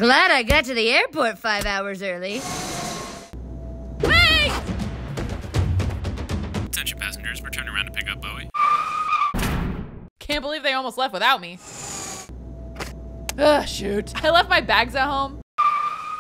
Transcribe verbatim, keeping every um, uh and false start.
Glad I got to the airport five hours early. Wait! Attention passengers, we're turning around to pick up Bowie. Can't believe they almost left without me. Ugh, shoot. I left my bags at home.